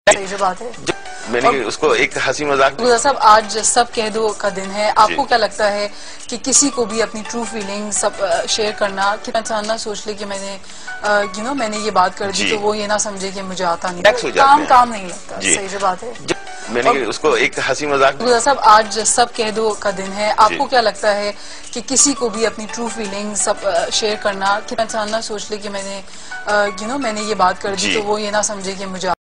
सही जो बात है। मैंने उसको एक हंसी मजाक। गुलजार साहब, आज सब कह दो का दिन है। आपको क्या लगता है कि किसी को भी अपनी ट्रू फीलिंग सब शेयर करना, कितना इंसान ना सोच ले कि मैंने मैंने ये बात कर दी तो वो ये ना समझे कि मुझे आता नहीं, काम नहीं लगता। सही जो बात है। मैंने उसको एक हंसी मजाक। गुलजार साहब, आज सब कह दो का दिन है। आपको क्या लगता है कि किसी को भी अपनी ट्रू फीलिंग सब शेयर करना, कितना इंसान ना सोच ले कि मैंने ये बात कर दी तो वो ये ना समझे कि मुझे